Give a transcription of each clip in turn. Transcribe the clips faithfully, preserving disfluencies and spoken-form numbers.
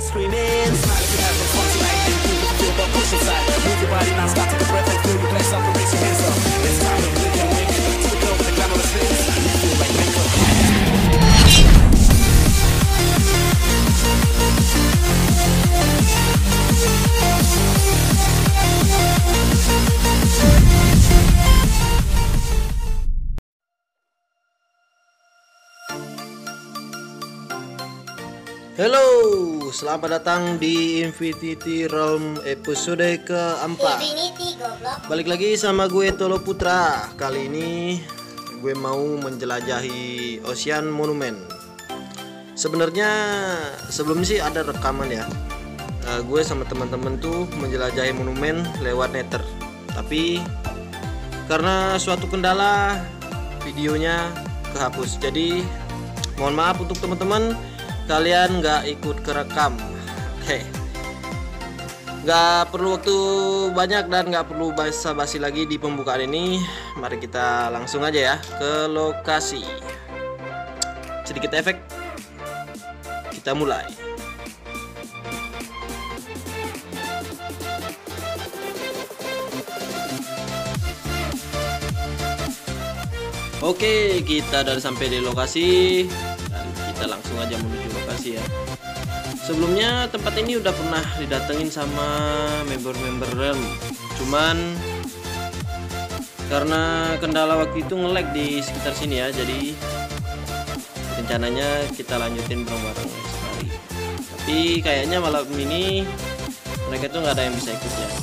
screaming. Smile if you're having fun tonight. Then do what you feel, but push inside. Move your body non-stop, take a breath and feel your place up and raise your hands up. It's time to live and wake it up to the club with the glamorous lips. You feel like makeup. Halo, selamat datang di Infinity Realm episode keempat. Balik lagi sama gue Tolo Putra. Kali ini gue mau menjelajahi Ocean Monument. Sebenarnya sebelum sih ada rekaman ya. Uh, gue sama teman-teman tuh menjelajahi monumen lewat Nether. Tapi karena suatu kendala videonya kehapus. Jadi mohon maaf untuk teman-teman, kalian nggak ikut kerekam. Oke, nggak perlu waktu banyak dan nggak perlu basa-basi lagi di pembukaan ini. Mari kita langsung aja ya ke lokasi. Sedikit efek, kita mulai. Oke, kita udah sampai di lokasi. Kita langsung aja menuju lokasi ya. Sebelumnya tempat ini udah pernah didatengin sama member-member Realm, cuman karena kendala waktu itu nge-lag di sekitar sini ya, jadi rencananya kita lanjutin bareng-bareng sekali. Tapi kayaknya malam ini mereka tuh nggak ada yang bisa ikut ya.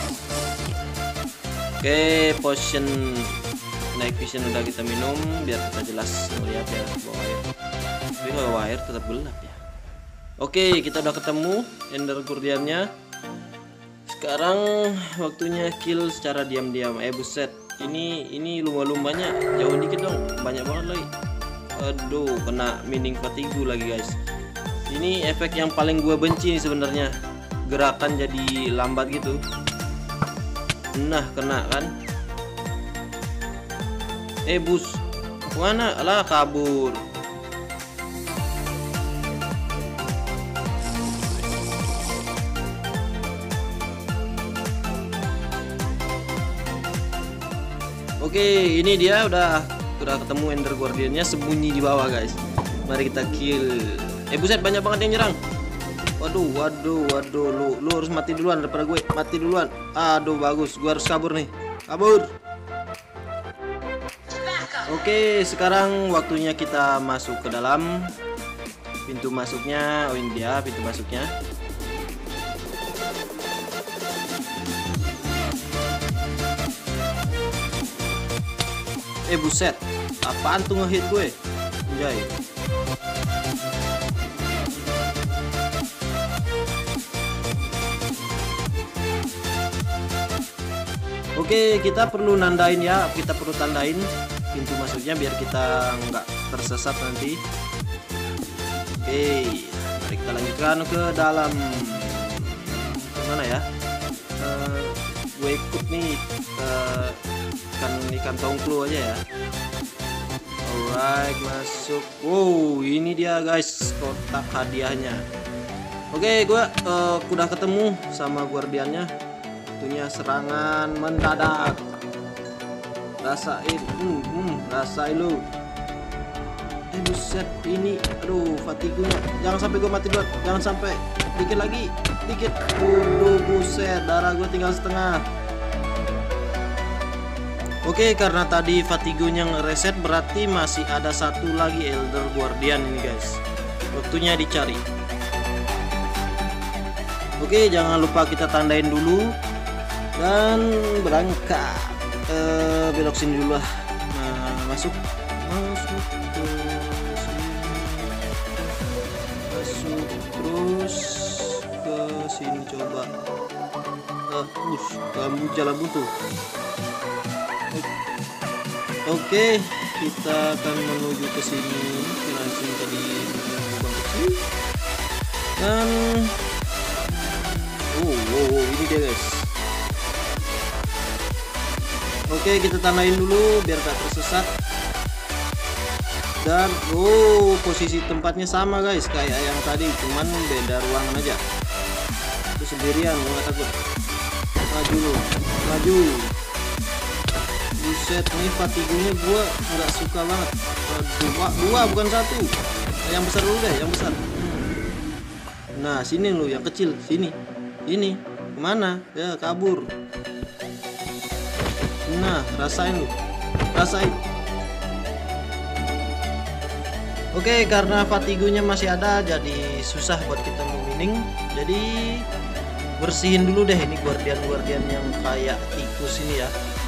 Oke, potion night vision udah kita minum biar kita jelas melihat ya bawah air. Tapi kalau air tetap gelap ya. Oke, kita udah ketemu Ender Guardiannya. Sekarang waktunya kill secara diam-diam. Eh buset, ini ini lumba-lumbanya jauh dikit dong, banyak banget lagi. Aduh, kena mining fatigue lagi guys. Ini efek yang paling gua benci nih sebenarnya. Gerakan jadi lambat gitu. Nah, kena kan? Eh bus, mana? Alah, kabur. Oke, ini dia udah udah ketemu Ender Guardiannya sembunyi di bawah guys. Mari kita kill. Eh buset, banyak banget yang nyerang. Waduh, waduh, waduh, lu lu harus mati duluan daripada gue. Mati duluan. Aduh, bagus. Gue harus kabur nih. Kabur. Oke, sekarang waktunya kita masuk ke dalam. Pintu masuknya, oh ini dia pintu masuknya. Eh buset, apaan tuh ngehit gue? Anjay. Oke, kita perlu nandain ya, kita perlu tandain pintu masuknya biar kita nggak tersesat nanti. Oke, mari kita lanjutkan ke dalam. Kemana ya? Uh, gue ikut nih ke ikan ikan tongklo aja ya. Alright, masuk. Wow, ini dia guys kotak hadiahnya. Oke, gue uh, udah ketemu sama guardiannya. Tentunya serangan mendadak. Rasain, hmm, hmm, rasain lu. Eh buset, ini aduh fatigunya. Jangan sampai gue mati duluan. Jangan sampai. Dikit lagi, dikit. Waduh buset, darah gue tinggal setengah. Oke, karena tadi fatigunya ngereset berarti masih ada satu lagi Elder Guardian ini guys. Waktunya dicari. Oke, jangan lupa kita tandain dulu dan berangkat. Eh, belok sini dulu lah. Nah, masuk. Masuk ke sini. Masuk terus ke sini coba. Uh, us, kamu jalan buntu. Oke, kita akan menuju ke sini. Kita sini tadi lubang kecil. Dan oh, oh, oh, ini dia guys. Oke, kita tandain dulu biar tak tersesat. Dan oh, posisi tempatnya sama guys kayak yang tadi, cuman beda ruangan aja. Itu sendirian, gue gak takut. Maju lu, maju. Buset, nih fatigunya gue nggak suka banget. Dua, dua bukan satu. Yang besar dulu deh, yang besar. Nah sini lu, yang kecil sini. Ini kemana? Ya kabur. Nah rasain lu, rasain. Oke, karena fatigunya masih ada, jadi susah buat kita mining. Jadi bersihin dulu deh ini guardian-guardian yang kayak tikus ini ya.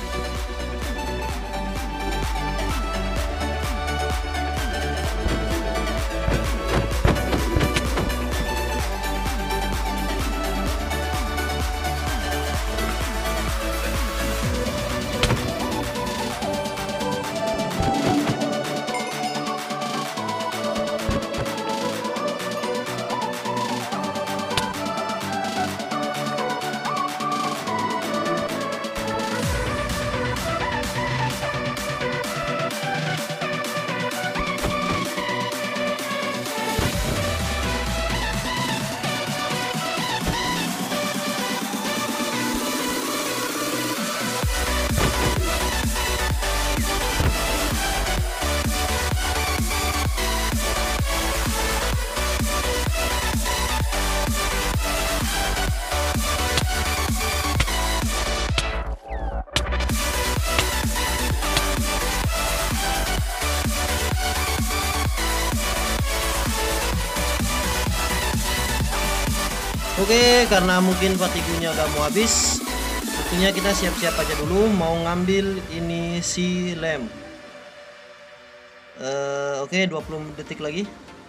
Oke, karena mungkin fatigunya udah mau habis, waktunya kita siap-siap aja dulu mau ngambil ini si lem. Uh, Oke, dua puluh detik lagi.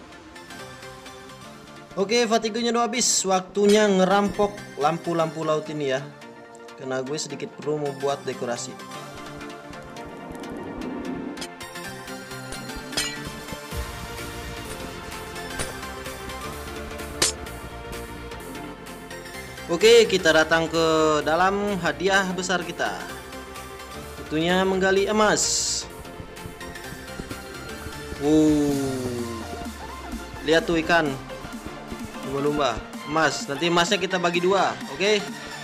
Oke, fatigunya udah habis, waktunya ngerampok lampu-lampu laut ini ya. Karena gue sedikit perlu membuat dekorasi. Oke, kita datang ke dalam hadiah besar kita. Tentunya menggali emas. Wow, lihat tuh ikan, lumba-lumba, emas. Nanti emasnya kita bagi dua, oke?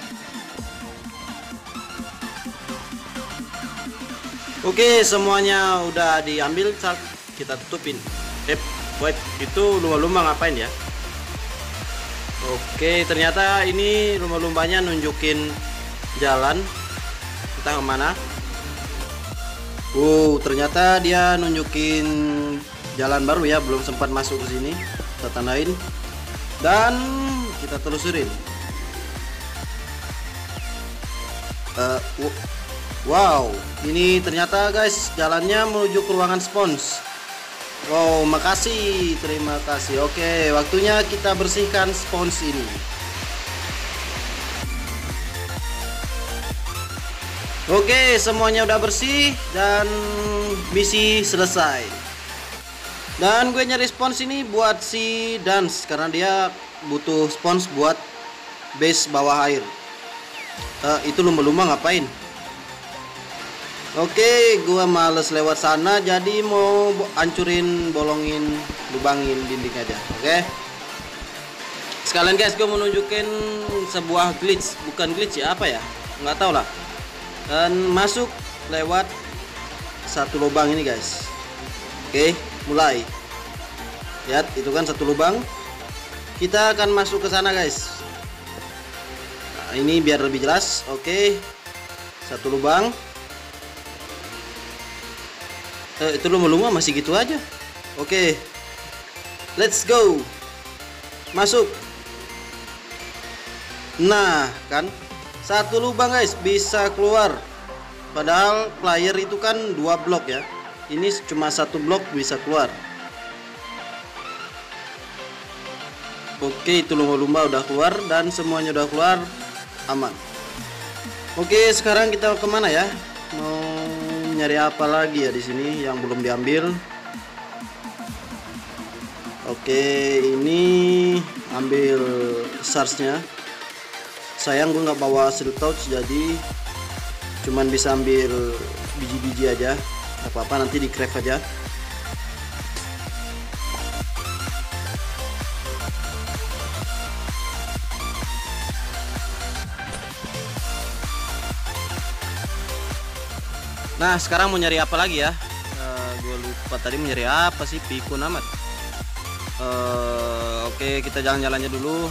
Oke, semuanya udah diambil, saat kita tutupin. Eh, wait, itu lumba-lumba ngapain ya? Oke, ternyata ini lumba-lumbanya nunjukin jalan, entah kemana. Wow, ternyata dia nunjukin jalan baru ya, belum sempat masuk ke sini. Kita tandain dan kita telusurin. Uh, wow, ini ternyata guys jalannya menuju ke ruangan spons. Wow, makasih, terima kasih. Oke, waktunya kita bersihkan spons ini. Oke, semuanya udah bersih dan misi selesai. Dan gue nyari spons ini buat si Dance karena dia butuh spons buat base bawah air. Uh, itu lumba-lumba ngapain? Oke, gua males lewat sana, jadi mau hancurin, bolongin, lubangin dinding aja. Oke. Sekalian guys, gue mau nunjukin sebuah glitch, bukan glitch ya, apa ya? Nggak tahu lah. Dan masuk lewat satu lubang ini guys. Oke, mulai. Lihat, itu kan satu lubang. Kita akan masuk ke sana guys. Nah, ini biar lebih jelas. Oke, satu lubang. Eh, itu lumba-lumba masih gitu aja. Oke, let's go. Masuk. Nah kan, satu lubang guys bisa keluar. Padahal player itu kan dua blok ya. Ini cuma satu blok bisa keluar. Oke, itu lumba-lumba udah keluar dan semuanya udah keluar, aman. Oke, sekarang kita kemana ya? Mau nyari apa lagi ya di sini yang belum diambil? Oke, ini ambil shardsnya. Sayang gue nggak bawa shield touch, jadi cuman bisa ambil biji-biji aja. Gak apa-apa, nanti di craft aja. Nah sekarang mau nyari apa lagi ya? Uh, gue lupa tadi mau nyari apa sih, pikun amat. Uh, Oke, okay, kita jalan-jalannya dulu.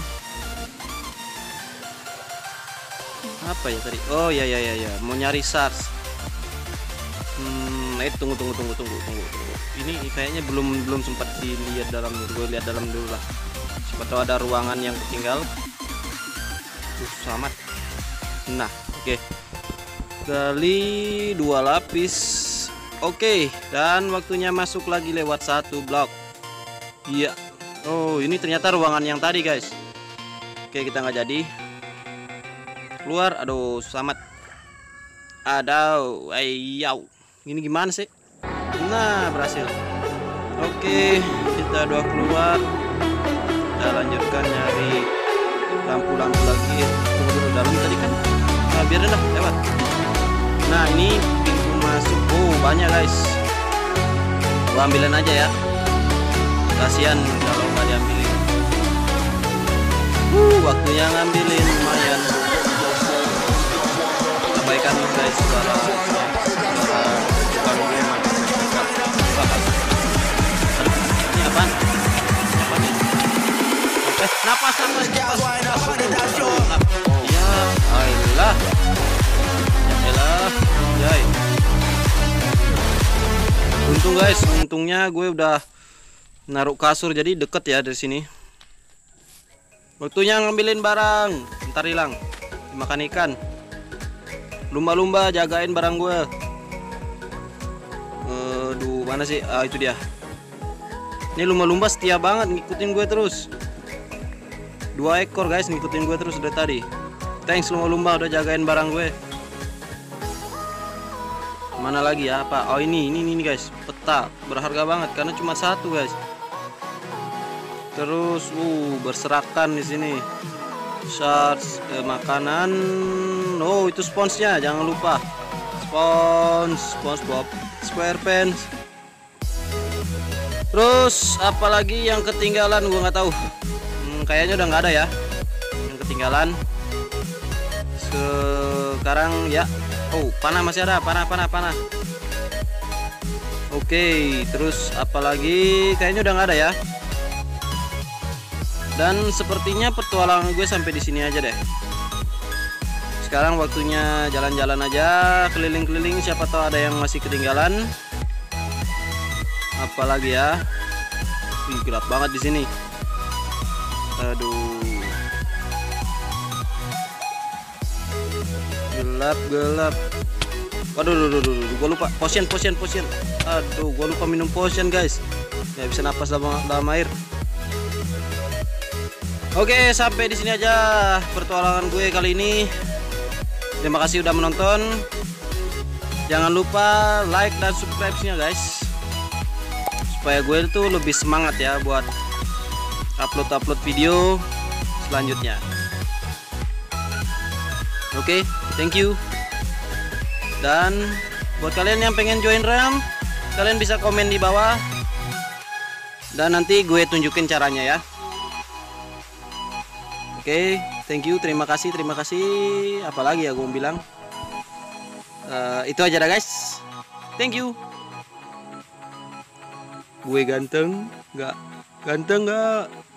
Apa ya tadi? Oh ya ya ya ya, mau nyari shards. Hmm, eh tunggu tunggu tunggu tunggu tunggu tunggu. Ini kayaknya belum belum sempat dilihat dalam. Gue lihat dalam dulu lah. Siapa tahu ada ruangan yang ketinggal. Uh, selamat. Nah, oke. Okay. Kali dua lapis. Oke, okay. Dan waktunya masuk lagi lewat satu blok. Iya. Oh, ini ternyata ruangan yang tadi, guys. Oke, kita nggak jadi. Keluar. Aduh, selamat. Aduh, ayau. Ini gimana sih? Nah, berhasil. Oke, kita doa keluar. Kita lanjutkan nyari lampu-lampu lagi. Tunggu dulu, dalam tadi kan. Nah, biarin lah, lewat. Nah, ini pintu masuk. Oh, banyak, guys. Gua ambilin aja ya. Kasihan kalau nggak diambilin. Uh, waktunya ngambilin lumayan. Abaikan guys suara suara bukan memang. Ini apaan? Apaan ini? Eh, napas napas napas. Ya, ayolah. Ya elah, jay. Untung guys, untungnya gue udah naruh kasur jadi deket ya dari sini. Waktunya ngambilin barang, ntar hilang. Dimakan ikan. Lumba-lumba jagain barang gue. Aduh, mana sih? Ah, itu dia. Ini lumba-lumba setia banget ngikutin gue terus. Dua ekor guys ngikutin gue terus dari tadi. Thanks lumba-lumba udah jagain barang gue. Mana lagi ya? Apa? Oh ini, ini, ini guys. Peta berharga banget karena cuma satu guys. Terus, uh, berserakan di sini. Shards, eh, makanan. Oh, itu sponsnya, jangan lupa. Spons, SpongeBob SquarePants. Terus, apalagi yang ketinggalan? Gua nggak tahu. Hmm, kayaknya udah nggak ada ya. Yang ketinggalan. Sekarang ya. Oh, panah masih ada. Panah, panah, panah. Oke, terus apalagi? Kayaknya udah nggak ada ya. Dan sepertinya petualangan gue sampai di sini aja deh. Sekarang waktunya jalan-jalan aja, keliling-keliling. Siapa tahu ada yang masih ketinggalan. Apalagi ya? Wih, gelap banget di sini. Aduh. Gelap, gelap. Waduh, duh, duh, duh, duh. Gue lupa potion, potion, potion. Aduh, gue lupa minum potion guys. Nggak bisa napas dalam, dalam air. Oke, sampai di sini aja pertualangan gue kali ini. Terima kasih udah menonton. Jangan lupa like dan subscribe-nya guys. Supaya gue tuh lebih semangat ya buat upload-upload video selanjutnya. Oke, thank you. Dan buat kalian yang pengen join realm, kalian bisa komen di bawah. Dan nanti gue tunjukin caranya ya. Oke, okay, thank you, terima kasih, terima kasih. Apalagi ya gue bilang, uh, itu aja dah guys. Thank you. Gue ganteng, nggak? Ganteng nggak?